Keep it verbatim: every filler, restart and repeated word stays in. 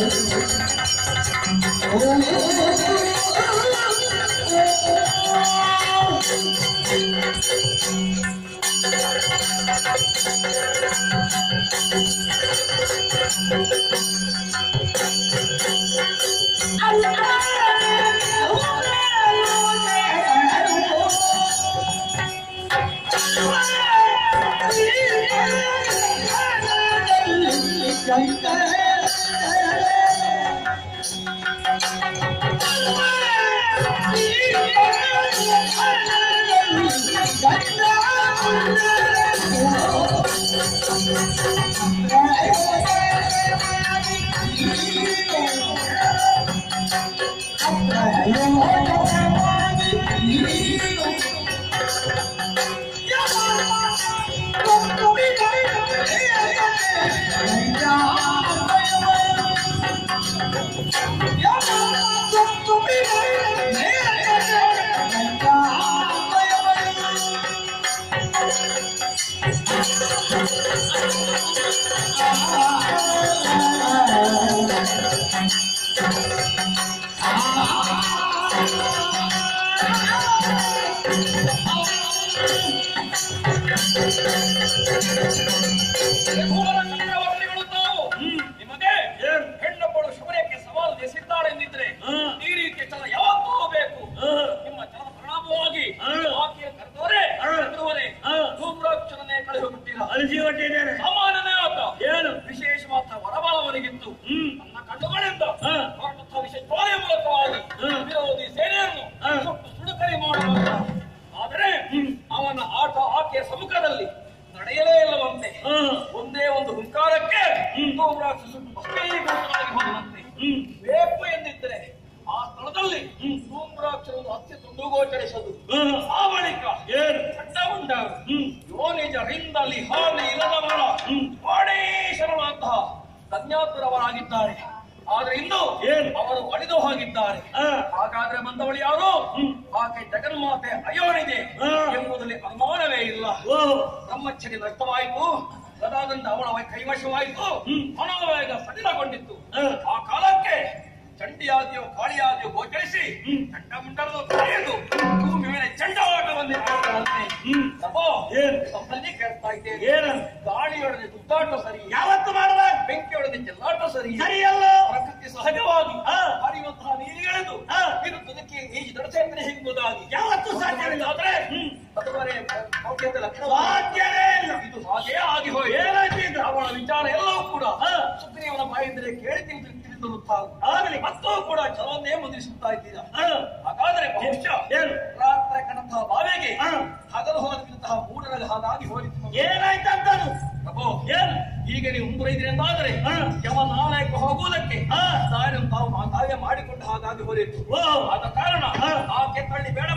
ಚಕ್ರವರ್ತಿಗಳು ತಾವು ನಿಮಗೆ ಹೆಣ್ಣೊಬ್ಬಳು ಶಬರಿಯಕ್ಕೆ ಸವಾಲು ಎಸೆದಿದ್ದಾಳೆಂದಿದ್ರೆ ಈ ರೀತಿಯ ಚಲ ಯಾವತ್ತೂ ಬೇಕು. ನಿಮ್ಮ ಚಲದ ಪರಿಣಾಮವಾಗಿ ಆಕೆಯ ಕರೆದವರೇ ಕರೆದವರೇ ಧೂಮ್ರಾಕ್ಷರನ್ನೇ ಕಳೆದು ಬಿಟ್ಟಿಲ್ಲ. ಸಾಮಾನ್ಯನೇ ಆತ ವಿಶೇಷವಾದ ವರಬಲವನಿಗಿತ್ತು. ನನ್ನ ಕಣ್ಣುಗಳಿಂದ ಹೊರಟುತ್ತ ವಿಶೇಷವಾದ ಮೂಲಕವಾಗಿ ವಿರೋಧಿ ಸೇನೆಯನ್ನು ಸುಟ್ಟು ಸುಡುಕರಿ ಮಾಡಬಹುದು. ಆದರೆ ಅವನ ಆಟ ಆಕೆಯ ಸಮ್ಮುಖದಲ್ಲಿ ನಡೆಯಲೇ ಇಲ್ಲವಂತೆ. ಒಂದೇ ಒಂದು ಹುಂಕಾರಕ್ಕೆ ಧೂಮ್ರಾಕ್ಷಸು ಭಸ್ಮೀಭೂತನಾಗಿ ಹೋದಂತೆ. ಬೇಕು ಎಂದಿದ್ದರೆ ಆ ಸ್ಥಳದಲ್ಲಿ ಧೂಮ್ರಾಕ್ಷರನ್ನು ಹತ್ಯೆ ತುಂಡುಗೋಚರಿಸದು. ಆ ಬಳಿಕ ಚಂಡಮುಂಡ ಯೋನಿಜರಿಂದಲಿ ಹಾನಿ ಇಲ್ಲದವರ ವಾಡೇಶ್ವರನಂತಹ ಕನ್ಯಾತುರವರಾಗಿದ್ದಾರೆ. ಆದ್ರೆ ಇಂದು ಅವರು ಒಡೆದು ಹೋಗಿದ್ದಾರೆ. ಹಾಗಾದ್ರೆ ಬಂದವಳು ಯಾರು? ಆಕೆ ಜಗನ್ಮಾತೆ ಅಯೋನಿದೆ ಎಂಬುದರಲ್ಲಿ ಅನುಮಾನವೇ ಇಲ್ಲ. ಬ್ರಹ್ಮಚರ್ಯ ನಷ್ಟವಾಯಿತು. ಸದಾದಂತ ಅವಳ ಕೈವಶವಾಯಿತು. ಮನೋವೇಗ ಸಡಿಲಗೊಂಡಿತ್ತು. ಆ ಕಾಲಕ್ಕೆ ಚಂಡಿಯಾದಿಯೋ ಕಾಳಿಯಾದಿಯೋ ಗೋಚರಿಸಿ ಚಂಡಮುಂಡರದು ಕರೆಯದು ಭೂಮಿ ಮೇಲೆ ಚಂಡವಾಟವನ್ನೇ ಮಾಡ್ತಾರಂತೆ. ತಮ್ಮಲ್ಲಿ ಕೇಳ್ತಾ ಇದ್ದೇನೆ, ಗಾಳಿಯೊಡನೆ ತುತ್ತಾಟ ಸರಿ, ಯಾವತ್ತು ಮಾಡಬೇಕು? ಬೆಂಕಿಯೊಡನೆ ಚೆಲ್ಲಾಟ ಸರಿ ಸರಿಯಲ್ಲ. ಪ್ರಕೃತಿ ಸಹಜವಾಗಿ ಹರಿಯುವಂತಹ ನೀರಿಗೆಳೆದು ಇದು ತುದಕ್ಕೆ ಈಜು ದಡಸೆಂದ್ರೆ ಹಿಂಗುದಾಗಿ ಯಾವತ್ತೂ ಸಾಧ್ಯವಿಲ್ಲ. ಆದ್ರೆ ಅದುವರೆ ಮೌಢ್ಯದ ಲಕ್ಷಣ ಸಾಧ್ಯವೇ ಇಲ್ಲ. ಇದು ಹಾಗೇ ಆಗಿ ಹೋಗಿ ಅವಳ ವಿಚಾರ ಎಲ್ಲವೂ ಕೂಡ ಸುಗ್ರೀವನ ಬಾಯಿದ್ರೆ ಕೇಳಿ ತಿಳಿದು ಆಗಲಿ ಮತ್ತೂ ಕೂಡ ಚಲವನ್ನೇ ಮುದ್ರಿಸುತ್ತಾ ಇದ್ದೀರಾ. ಹಾಗಾದ್ರೆ ಬಹುಶಃ ರಾತ್ರಿ ಕಣಂತಹ ಬಾವೆಗೆ ಹಗಲು ಹೋದಂತಹ ಮೂಡರ ಹಾಗಾಗಿ ಹೋಗಿತ್ತು. ಏನಾಯ್ತಂತನು ಪ್ರಭು? ಹೀಗೆ ನೀವು ಮುಂದುವರಿದ್ರಿ ಎಂದಾದ್ರೆ ಯಮ ನಾಯಕ ಹೋಗುವುದಕ್ಕೆ ತಾವು ತಾವೇ ಮಾಡಿಕೊಂಡ ಹಾಗಾಗಿ ಹೋರಿತ್ತು. ಆದ ಕಾರಣ ಆಕೆ ತಳ್ಳಿ ಬೇಡ